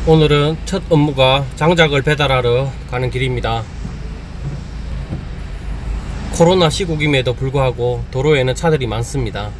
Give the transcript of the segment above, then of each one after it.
오늘은 첫 업무가 장작을 배달하러 가는 길입니다. 코로나 시국임에도 불구하고 도로에는 차들이 많습니다.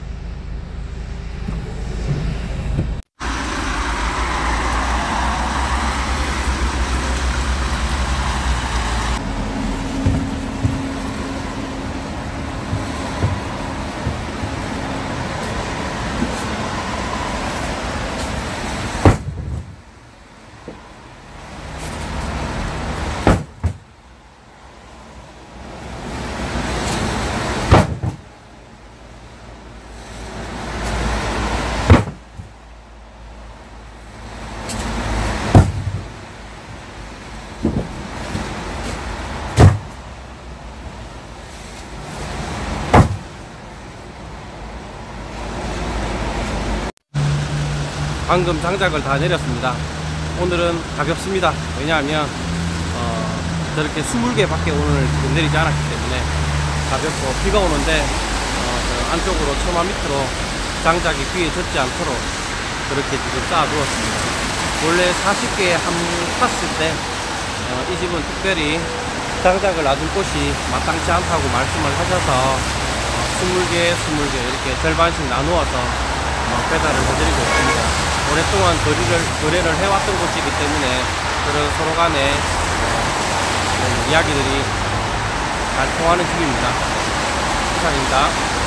방금 장작을 다 내렸습니다. 오늘은 가볍습니다. 왜냐하면 저렇게 20개 밖에 오늘 지금 내리지 않았기 때문에 가볍고, 비가 오는데 안쪽으로 처마 밑으로 장작이 귀에 젖지 않도록 그렇게 지금 쌓아 두었습니다. 원래 40개 한 탔을 때 이 집은 특별히 장작을 놔둘 곳이 마땅치 않다고 말씀을 하셔서 20개 이렇게 절반씩 나누어서 배달을 해드리고 있습니다. 오랫동안 거래를 해왔던 곳이기 때문에 그런 서로 간의 이야기들이 잘 통하는 집입니다. 이상입니다.